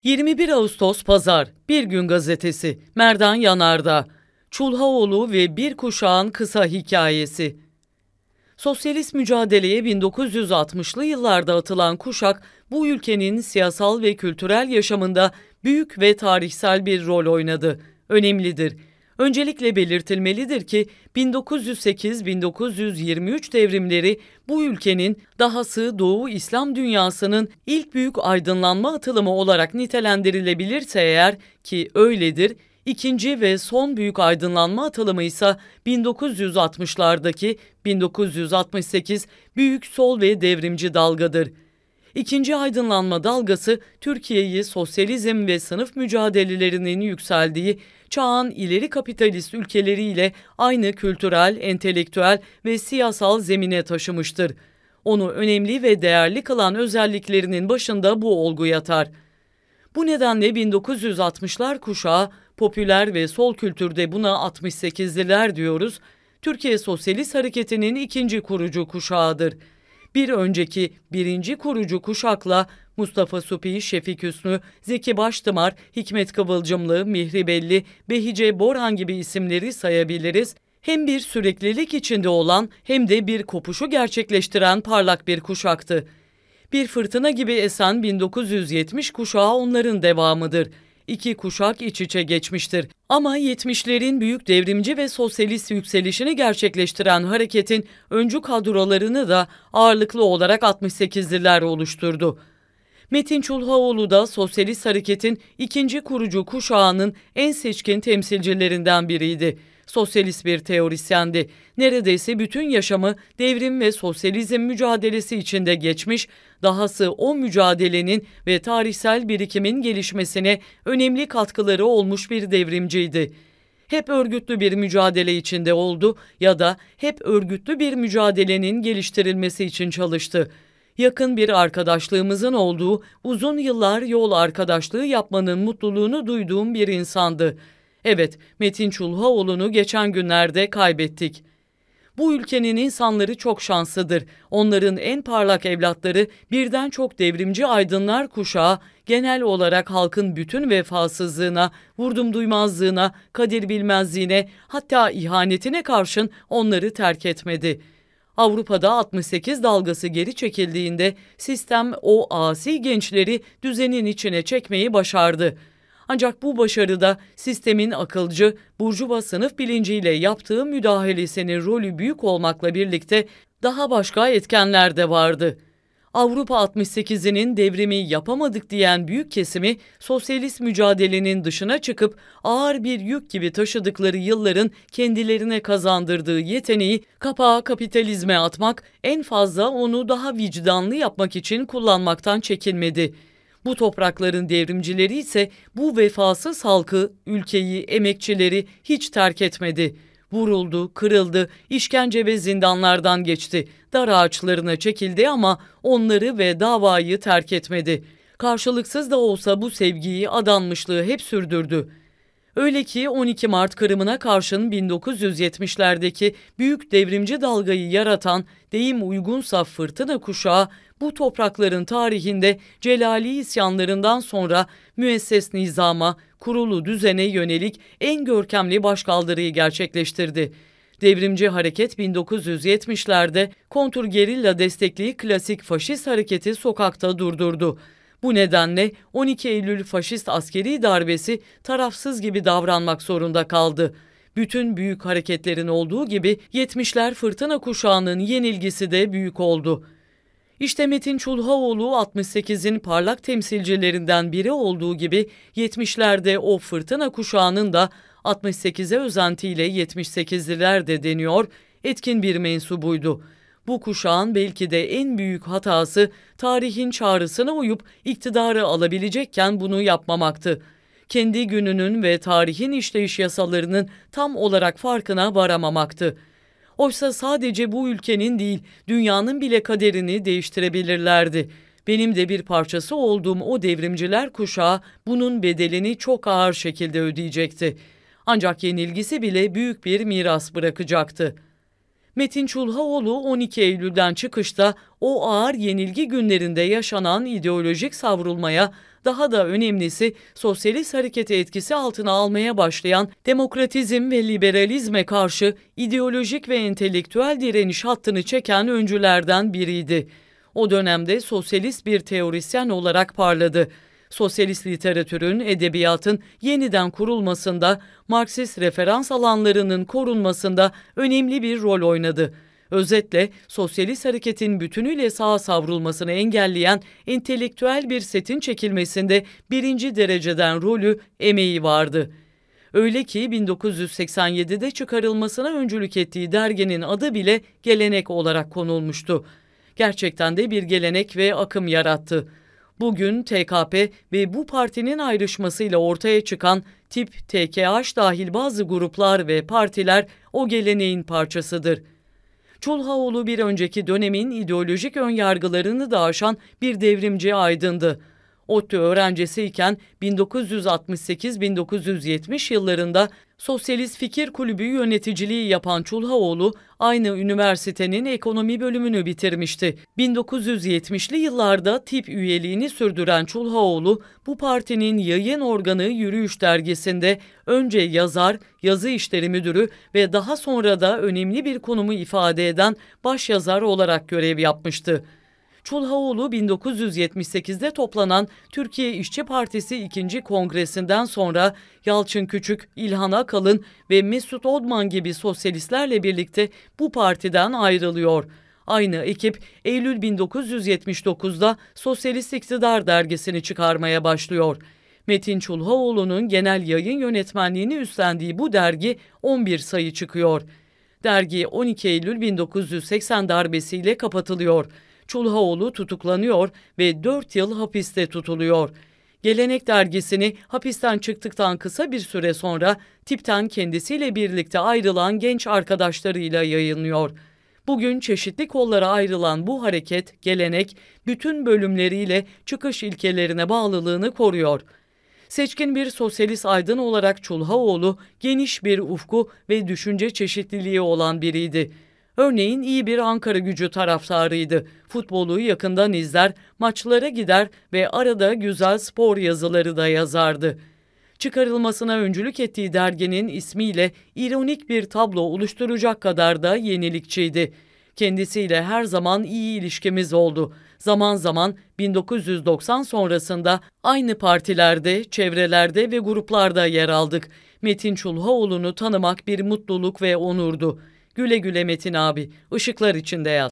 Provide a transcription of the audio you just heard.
21 Ağustos Pazar, Bir Gün Gazetesi, Merdan Yanardağ, Çulhaoğlu ve bir kuşağın kısa hikayesi. Sosyalist mücadeleye 1960'lı yıllarda atılan kuşak, bu ülkenin siyasal ve kültürel yaşamında büyük ve tarihsel bir rol oynadı. Önemlidir. Öncelikle belirtilmelidir ki 1908-1923 devrimleri bu ülkenin, dahası Doğu İslam dünyasının ilk büyük aydınlanma atılımı olarak nitelendirilebilirse eğer ki öyledir, İkinci ve son büyük aydınlanma atılımı ise 1960'lardaki 1968 büyük sol ve devrimci dalgadır. İkinci aydınlanma dalgası Türkiye'yi sosyalizm ve sınıf mücadelelerinin yükseldiği çağın ileri kapitalist ülkeleriyle aynı kültürel, entelektüel ve siyasal zemine taşımıştır. Onu önemli ve değerli kılan özelliklerinin başında bu olgu yatar. Bu nedenle 1960'lar kuşağı, popüler ve sol kültürde buna 68'liler diyoruz, Türkiye Sosyalist Hareketi'nin ikinci kurucu kuşağıdır. Bir önceki birinci kurucu kuşakla Mustafa Suphi, Şefik Hüsnü, Zeki Baştımar, Hikmet Kıvılcımlı, Mihri Belli, Behice Borhan gibi isimleri sayabiliriz. Hem bir süreklilik içinde olan hem de bir kopuşu gerçekleştiren parlak bir kuşaktı. Bir fırtına gibi esen 1970 kuşağı onların devamıdır. İki kuşak iç içe geçmiştir. Ama 70'lerin büyük devrimci ve sosyalist yükselişini gerçekleştiren hareketin öncü kadrolarını da ağırlıklı olarak 68'liler oluşturdu. Metin Çulhaoğlu da sosyalist hareketin ikinci kurucu kuşağının en seçkin temsilcilerinden biriydi. Sosyalist bir teorisyendi. Neredeyse bütün yaşamı devrim ve sosyalizm mücadelesi içinde geçmiş, dahası o mücadelenin ve tarihsel birikimin gelişmesine önemli katkıları olmuş bir devrimciydi. Hep örgütlü bir mücadele içinde oldu ya da hep örgütlü bir mücadelenin geliştirilmesi için çalıştı. Yakın bir arkadaşlığımızın olduğu, uzun yıllar yol arkadaşlığı yapmanın mutluluğunu duyduğum bir insandı. Evet, Metin Çulhaoğlu'nu geçen günlerde kaybettik. Bu ülkenin insanları çok şanslıdır. Onların en parlak evlatları birden çok devrimci aydınlar kuşağı genel olarak halkın bütün vefasızlığına, vurdumduymazlığına, kadir bilmezliğine, hatta ihanetine karşın onları terk etmedi. Avrupa'da 68 dalgası geri çekildiğinde sistem o asi gençleri düzenin içine çekmeyi başardı. Ancak bu başarıda sistemin akılcı, burjuva sınıf bilinciyle yaptığı müdahalesinin rolü büyük olmakla birlikte daha başka etkenler de vardı. Avrupa 68'inin devrimi yapamadık diyen büyük kesimi sosyalist mücadelenin dışına çıkıp ağır bir yük gibi taşıdıkları yılların kendilerine kazandırdığı yeteneği kapağı kapitalizme atmak, en fazla onu daha vicdanlı yapmak için kullanmaktan çekinmedi. Bu toprakların devrimcileri ise bu vefasız halkı, ülkeyi, emekçileri hiç terk etmedi. Vuruldu, kırıldı, işkence ve zindanlardan geçti. Dar ağaçlarına çekildi ama onları ve davayı terk etmedi. Karşılıksız da olsa bu sevgiyi, adanmışlığı hep sürdürdü. Öyle ki 12 Mart kırımına karşın 1970'lerdeki büyük devrimci dalgayı yaratan, deyim uygunsa fırtına kuşağı, bu toprakların tarihinde Celali isyanlarından sonra müesses nizama, kurulu düzene yönelik en görkemli başkaldırıyı gerçekleştirdi. Devrimci hareket 1970'lerde kontrgerilla destekli klasik faşist hareketi sokakta durdurdu. Bu nedenle 12 Eylül faşist askeri darbesi tarafsız gibi davranmak zorunda kaldı. Bütün büyük hareketlerin olduğu gibi 70'ler fırtına kuşağının yenilgisi de büyük oldu. İşte Metin Çulhaoğlu 68'in parlak temsilcilerinden biri olduğu gibi 70'lerde o fırtına kuşağının da 68'e özentiyle 78'liler de deniyor, etkin bir mensubuydu. Bu kuşağın belki de en büyük hatası tarihin çağrısına uyup iktidarı alabilecekken bunu yapmamaktı. Kendi gününün ve tarihin işleyiş yasalarının tam olarak farkına varamamaktı. Oysa sadece bu ülkenin değil, dünyanın bile kaderini değiştirebilirlerdi. Benim de bir parçası olduğum o devrimciler kuşağı bunun bedelini çok ağır şekilde ödeyecekti. Ancak yenilgisi bile büyük bir miras bırakacaktı. Metin Çulhaoğlu 12 Eylül'den çıkışta o ağır yenilgi günlerinde yaşanan ideolojik savrulmaya, daha da önemlisi sosyalist hareketi etkisi altına almaya başlayan demokratizm ve liberalizme karşı ideolojik ve entelektüel direniş hattını çeken öncülerden biriydi. O dönemde sosyalist bir teorisyen olarak parladı. Sosyalist literatürün, edebiyatın yeniden kurulmasında, Marksist referans alanlarının korunmasında önemli bir rol oynadı. Özetle sosyalist hareketin bütünüyle sağa savrulmasını engelleyen entelektüel bir setin çekilmesinde birinci dereceden rolü, emeği vardı. Öyle ki 1987'de çıkarılmasına öncülük ettiği derginin adı bile Gelenek olarak konulmuştu. Gerçekten de bir gelenek ve akım yarattı. Bugün TKP ve bu partinin ayrışmasıyla ortaya çıkan tip TKH dahil bazı gruplar ve partiler o geleneğin parçasıdır. Çulhaoğlu bir önceki dönemin ideolojik önyargılarını da aşan bir devrimci aydındı. ODTÜ öğrencisiyken 1968-1970 yıllarında Sosyalist Fikir Kulübü yöneticiliği yapan Çulhaoğlu aynı üniversitenin ekonomi bölümünü bitirmişti. 1970'li yıllarda tip üyeliğini sürdüren Çulhaoğlu bu partinin yayın organı Yürüyüş dergisinde önce yazar, yazı işleri müdürü ve daha sonra da önemli bir konumu ifade eden başyazar olarak görev yapmıştı. Çulhaoğlu 1978'de toplanan Türkiye İşçi Partisi 2. Kongresi'nden sonra Yalçın Küçük, İlhan Akalın ve Mesut Odman gibi sosyalistlerle birlikte bu partiden ayrılıyor. Aynı ekip Eylül 1979'da Sosyalist İktidar dergisini çıkarmaya başlıyor. Metin Çulhaoğlu'nun genel yayın yönetmenliğini üstlendiği bu dergi 11 sayı çıkıyor. Dergi 12 Eylül 1980 darbesiyle kapatılıyor. Çulhaoğlu tutuklanıyor ve 4 yıl hapiste tutuluyor. Gelenek dergisini hapisten çıktıktan kısa bir süre sonra tipten kendisiyle birlikte ayrılan genç arkadaşlarıyla yayınlıyor. Bugün çeşitli kollara ayrılan bu hareket, gelenek, bütün bölümleriyle çıkış ilkelerine bağlılığını koruyor. Seçkin bir sosyalist aydın olarak Çulhaoğlu geniş bir ufku ve düşünce çeşitliliği olan biriydi. Örneğin iyi bir Ankaragücü taraftarıydı. Futbolu yakından izler, maçlara gider ve arada güzel spor yazıları da yazardı. Çıkarılmasına öncülük ettiği derginin ismiyle ironik bir tablo oluşturacak kadar da yenilikçiydi. Kendisiyle her zaman iyi ilişkimiz oldu. Zaman zaman 1990 sonrasında aynı partilerde, çevrelerde ve gruplarda yer aldık. Metin Çulhaoğlu'nu tanımak bir mutluluk ve onurdu. Güle güle Metin abi, ışıklar içinde yat.